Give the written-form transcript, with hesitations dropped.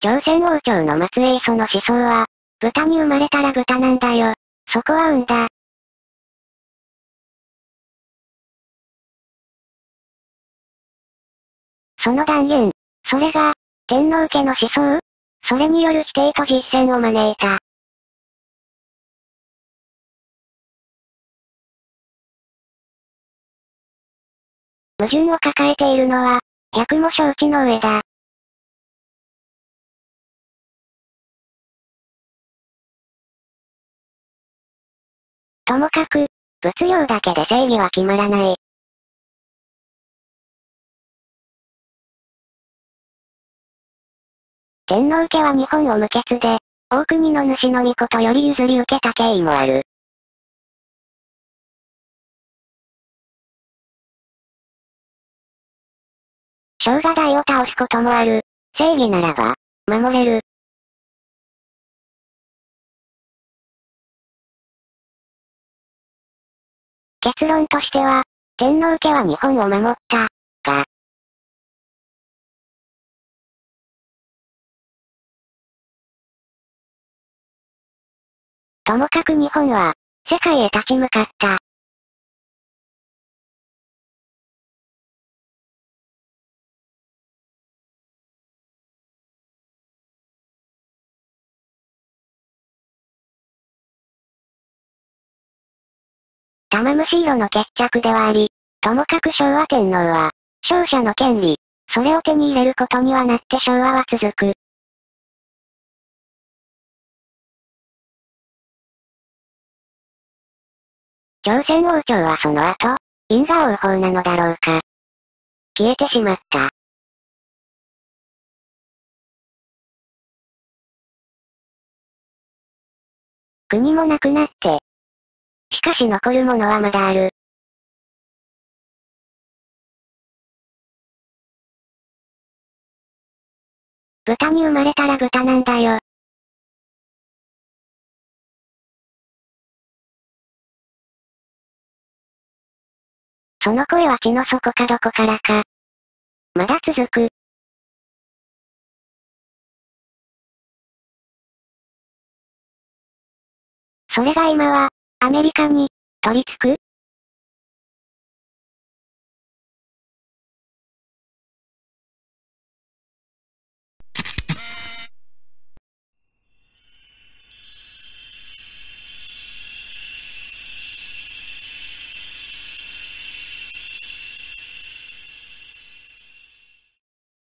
朝鮮王朝の末裔その思想は、豚に生まれたら豚なんだよ。そこは運だ。その断言、それが、天皇家の思想？それによる否定と実践を招いた。矛盾を抱えているのは、百も承知の上だ。ともかく、物量だけで正義は決まらない。天皇家は日本を無血で、大国の主の御事より譲り受けた経緯もある。生姜代を倒すこともある。正義ならば、守れる。結論としては、天皇家は日本を守った、が、ともかく日本は、世界へ立ち向かった。玉虫色の決着ではあり、ともかく昭和天皇は、勝者の権利、それを手に入れることにはなって昭和は続く。朝鮮王朝はその後、因果応報なのだろうか。消えてしまった。国もなくなって。しかし残るものはまだある。豚に生まれたら豚なんだよ。その声は地の底かどこからか。まだ続く。それが今は、アメリカに、取り付く？